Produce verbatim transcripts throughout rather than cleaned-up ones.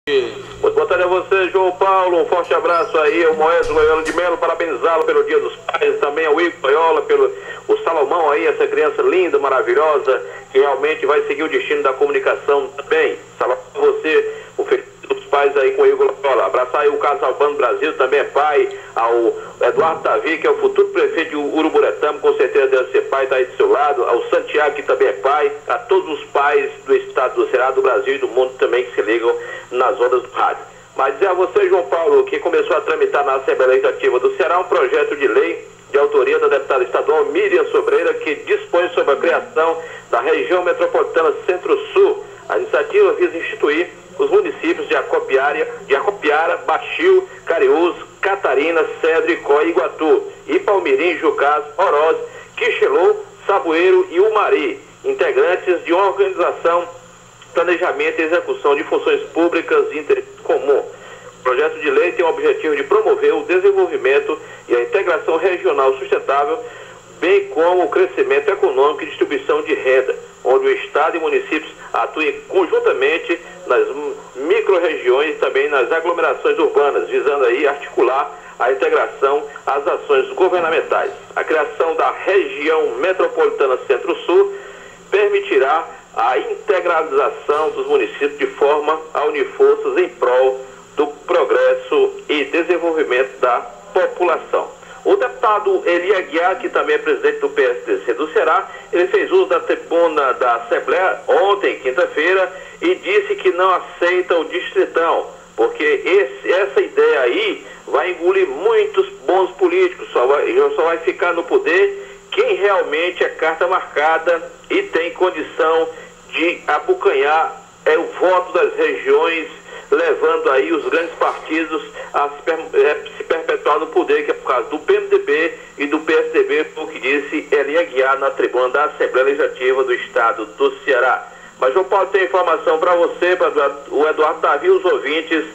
Muito boa tarde a você, João Paulo. Um forte abraço aí ao Moésio Loyola de Melo, parabenizá-lo pelo Dia dos Pais, também ao Igor Loyola, pelo o Salomão aí, essa criança linda, maravilhosa, que realmente vai seguir o destino da comunicação também. Salomão, você, o feliz dos pais aí com o Igor Loyola. Abraçar aí o Carlos Albano Brasil, também é pai, ao Eduardo Davi, que é o futuro prefeito de Uruburetama, com certeza deve ser pai, está aí do seu lado, ao Santiago, que também é pai, a todos os pais do estado do Ceará, do Brasil e do mundo também que se ligam nas ondas do rádio. Mas dizer a você, João Paulo, que começou a tramitar na Assembleia Legislativa do Ceará um projeto de lei de autoria da deputada estadual Miriam Sobreira, que dispõe sobre a criação da região metropolitana Centro-Sul. A iniciativa visa instituir os municípios de Acopiara, de Acopiara, Baixio, Cariús, Catarina, Cedro, Icó e Iguatu, e Palmirim, Jucás, Oroz, Quixelô, Saboeiro e Umari, integrantes de uma organização, planejamento e execução de funções públicas de interesse comum. O projeto de lei tem o objetivo de promover o desenvolvimento e a integração regional sustentável, bem como o crescimento econômico e distribuição de renda, onde o Estado e municípios atuem conjuntamente nas micro-regiões e também nas aglomerações urbanas, visando aí articular a integração às ações governamentais. A criação da região metropolitana Centro-Sul permitirá a integralização dos municípios de forma a unir forças em prol do progresso e desenvolvimento da população. O deputado Eli Aguiar, que também é presidente do P S D C do Ceará, ele fez uso da tribuna da Assembleia ontem, quinta-feira, e disse que não aceita o distritão, porque esse, essa ideia aí vai engolir muitos bons políticos, só vai, só vai ficar no poder quem realmente é carta marcada e tem condição de abocanhar é, o voto das regiões, levando aí os grandes partidos a se, per, é, se perpetuar no poder, que é por causa do P M D B e do P S D B, o que disse Eli Aguiar na tribuna da Assembleia Legislativa do Estado do Ceará. Mas João Paulo tem informação para você, para o Eduardo Davi e os ouvintes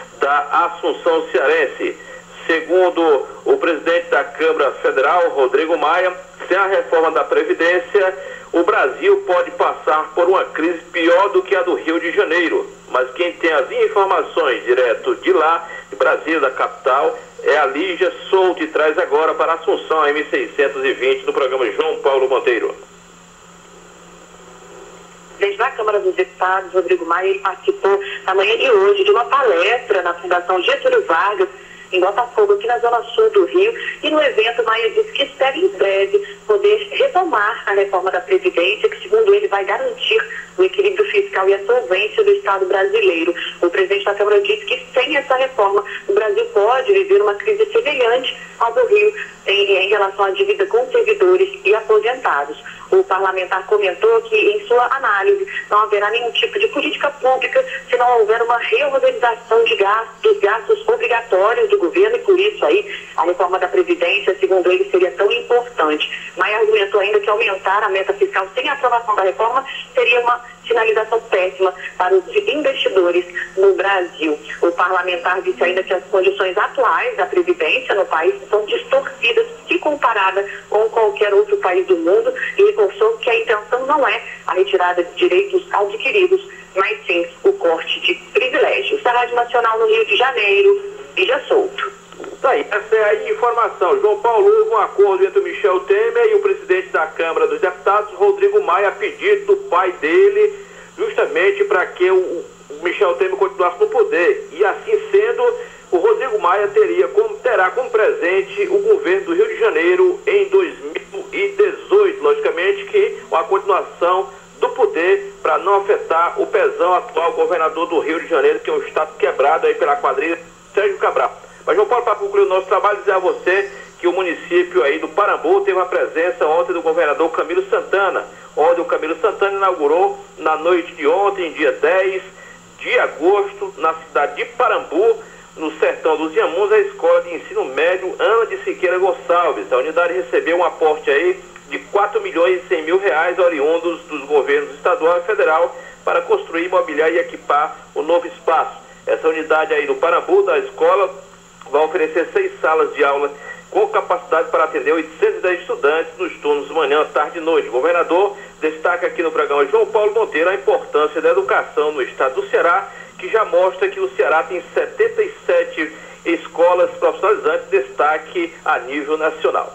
da Assunção Cearense. Segundo o presidente da Câmara Federal, Rodrigo Maia, sem a reforma da Previdência, o Brasil pode passar por uma crise pior do que a do Rio de Janeiro. Mas quem tem as informações direto de lá, de Brasília, da capital, é a Lígia Souto, e traz agora para a Assunção, a M seiscentos e vinte, no programa João Paulo Monteiro. Desde a Câmara dos Deputados, Rodrigo Maia, ele participou na manhã de hoje de uma palestra na Fundação Getúlio Vargas, em Botafogo, aqui na zona sul do Rio, e no evento Maia disse que espera em breve poder retomar a reforma da Previdência, que segundo ele vai garantir o equilíbrio fiscal e a solvência do Estado brasileiro. O presidente da Câmara disse que sem essa reforma o Brasil pode viver uma crise semelhante ao do Rio em, em relação à dívida com servidores e aposentados. O parlamentar comentou que, em sua análise, não haverá nenhum tipo de política pública se não houver uma reorganização de gastos, dos gastos obrigatórios do governo, e por isso aí a reforma da Previdência, segundo ele, seria tão importante. Maia argumentou ainda que aumentar a meta fiscal sem a aprovação da reforma seria uma sinalização péssima para os investidores no Brasil. O parlamentar disse ainda que as condições atuais da Previdência no país são distorcidas se comparada com qualquer outro país do mundo, e reforçou que a intenção não é a retirada de direitos adquiridos, mas sim o corte de privilégios. Da Rádio Nacional no Rio de Janeiro, Lígia Souto. Tá aí, essa é a informação. João Paulo, houve um acordo entre o Michel Temer e o presidente da Câmara dos Deputados, Rodrigo Maia, a pedido do pai dele, justamente para que o, o Michel Temer continuasse no poder. E assim sendo, o Rodrigo Maia teria como, terá como presente o governo do Rio de Janeiro em dois mil e dezoito, logicamente que uma continuação do poder para não afetar o Pezão, atual governador do Rio de Janeiro, que é um estado quebrado aí pela quadrilha Sérgio Cabral. Mas João Paulo, para concluir o nosso trabalho, dizer a você que o município aí do Parambu teve uma presença ontem do governador Camilo Santana, onde o Camilo Santana inaugurou na noite de ontem, dia dez de agosto, na cidade de Parambu, no sertão dos Inhamuns, a escola de ensino médio Ana de Siqueira Gonçalves. A unidade recebeu um aporte aí de quatro milhões e cem mil reais oriundos dos governos estadual e federal para construir, mobiliar e equipar o novo espaço. Essa unidade aí do Parambu, da escola, vai oferecer seis salas de aula com capacidade para atender oitocentos e dez estudantes nos turnos manhã, tarde e noite. O governador destaca aqui no programa João Paulo Monteiro a importância da educação no estado do Ceará, que que já mostra que o Ceará tem setenta e sete escolas profissionalizantes, destaque a nível nacional.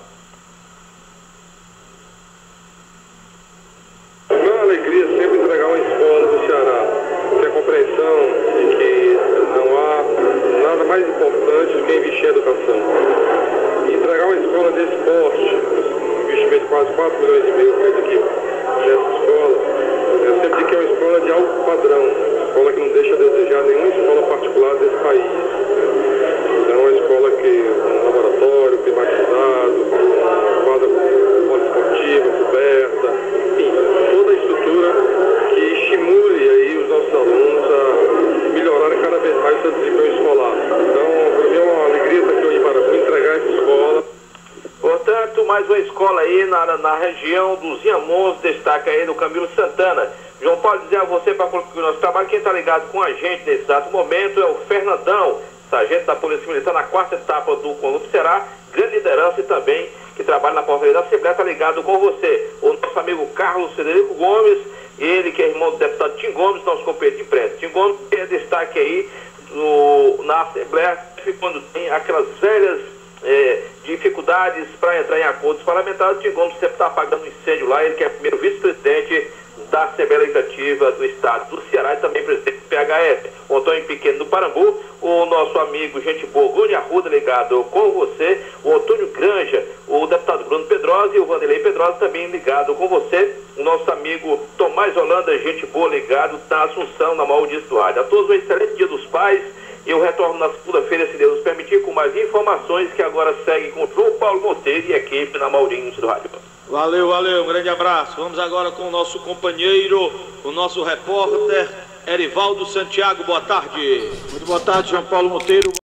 É uma alegria sempre entregar uma escola do Ceará, ter a compreensão de que não há nada mais importante do que investir em educação. E entregar uma escola desse porte, um investimento de quase quatro milhões e meio feito aqui nessa escola, eu sempre digo que é uma escola de alto padrão, uma escola que não deixa a desejar nenhuma escola particular desse país. É uma escola que um laboratório climatizado, quadra poliesportiva, coberta, enfim, toda a estrutura que estimule aí os nossos alunos a melhorarem cada vez mais o seu desempenho escolar. Então, para mim é uma alegria estar aqui hoje para entregar essa escola. Portanto, mais uma escola aí na, na região dos Inhamuns, destaca aí do Camilo Santana. João Paulo, dizer a você para concluir o nosso trabalho, quem está ligado com a gente nesse exato momento é o Fernandão, sargento da Polícia Militar na quarta etapa do Conjunto Ceará, grande liderança e também que trabalha na portaria da Assembleia, está ligado com você. O nosso amigo Carlos Frederico Gomes, ele que é irmão do deputado Tim Gomes, nosso companheiro de imprensa. Tim Gomes é destaque aí no, na Assembleia, quando tem aquelas velhas é, dificuldades para entrar em acordos parlamentares. O Tim Gomes sempre está apagando um incêndio lá, ele que é primeiro vice-presidente da Assembleia Legislativa do Estado do Ceará e também presidente do P H S. O Antônio Pequeno do Parambu, o nosso amigo gente boa, Gônia Arruda, ligado com você, o Antônio Granja, o deputado Bruno Pedrosa e o Vanderlei Pedrosa também ligado com você, o nosso amigo Tomás Holanda, gente boa, ligado na Assunção, na Maurício Duarte. A todos um excelente Dia dos Pais. Eu retorno na segunda-feira, se Deus nos permitir, com mais informações que agora seguem com o João Paulo Monteiro e a equipe na Maurício do Rádio. Valeu, valeu, um grande abraço. Vamos agora com o nosso companheiro, o nosso repórter Erivaldo Santiago. Boa tarde. Muito boa tarde, João Paulo Monteiro.